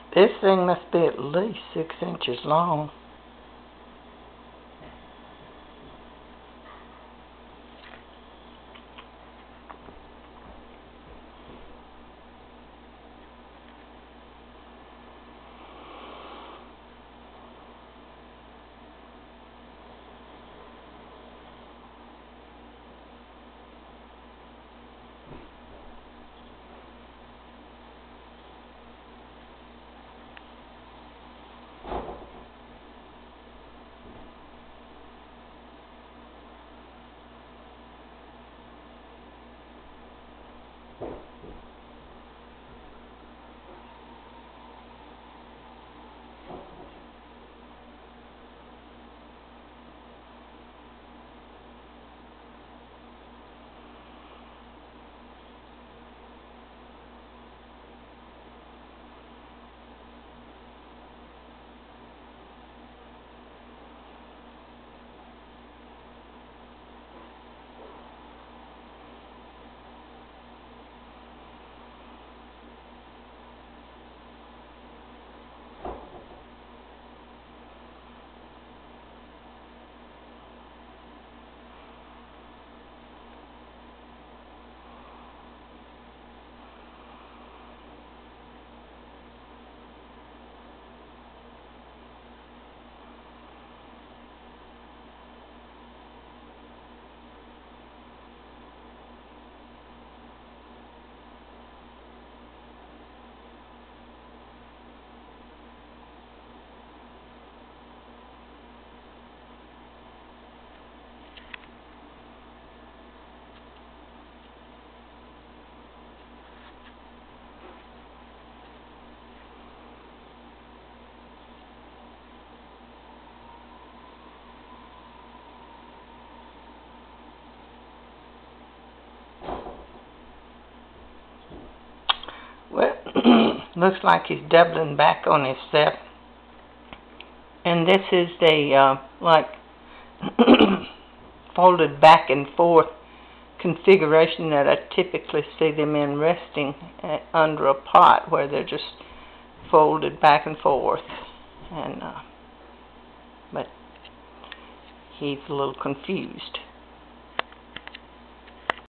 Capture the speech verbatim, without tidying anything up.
This thing must be at least six inches long. Well, looks like he's doubling back on himself. And this is the, uh, like, folded back and forth configuration that I typically see them in resting at, under a pot, where they're just folded back and forth. And, uh, but he's a little confused.